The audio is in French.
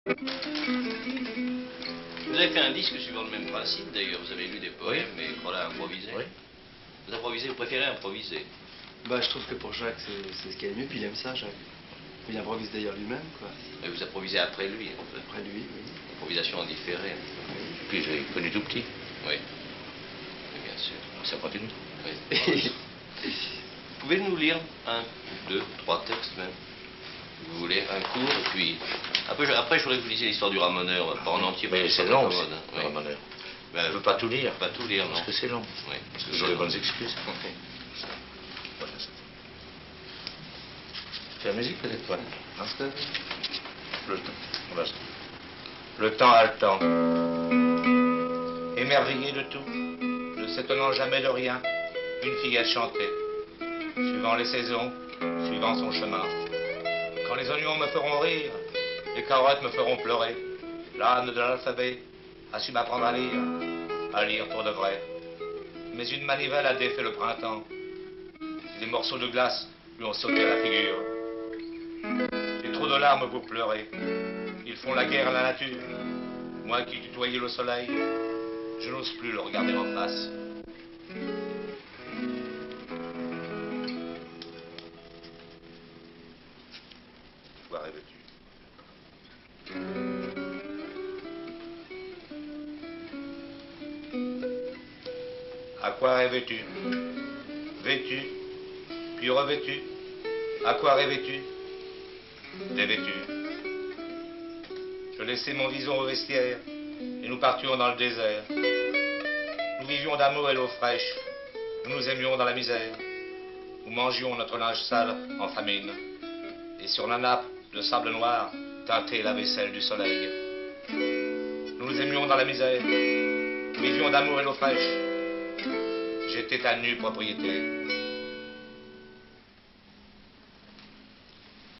Vous avez fait un disque suivant le même principe, d'ailleurs. Vous avez lu des poèmes, mais voilà, improvisés. Oui. Vous improvisez, vous préférez improviser? Bah, je trouve que pour Jacques, c'est ce qu'il y a de mieux, puis il aime ça, Jacques. Il improvise d'ailleurs lui-même, quoi. Et vous improvisez après lui, en fait. Après lui, oui. Improvisation différée. Et puis j'ai connu tout petit. Oui. Oui, bien sûr. Ça continue. Oui. Pouvez-vous nous lire un, deux, trois textes même? Vous voulez un court, et puis... Après, je voudrais que vous lisiez l'histoire du ramoneur, pas en entier. Mais c'est long, le ramoneur. Ben, on ne peut pas tout lire. Pas tout lire, non. Parce que c'est long. Oui. Parce que j'aurai bonnes excuses. Voilà. C'est la musique peut-être, voilà. Le temps. Voilà. Le temps a le temps. Émerveillé de tout, ne s'étonnant jamais de rien, une fillette chantait, suivant les saisons, suivant son chemin. Quand les oignons me feront rire, les carottes me feront pleurer, l'âne de l'alphabet a su m'apprendre à lire pour de vrai. Mais une manivelle a défait le printemps. Des morceaux de glace lui ont sauté à la figure. Et trop de larmes vous pleurez. Ils font la guerre à la nature. Moi qui tutoyais le soleil, je n'ose plus le regarder en face. Quoi rêves-tu? À quoi rêvais-tu? Vêtu, puis revêtu. À quoi rêvais-tu? Dévêtu. Je laissai mon vison au vestiaire, et nous partions dans le désert. Nous vivions d'amour et d'eau fraîche, nous nous aimions dans la misère. Nous mangions notre linge sale en famine, et sur la nappe de sable noir teintait la vaisselle du soleil. Nous nous aimions dans la misère, nous vivions d'amour et d'eau fraîche. J'étais ta nue propriété.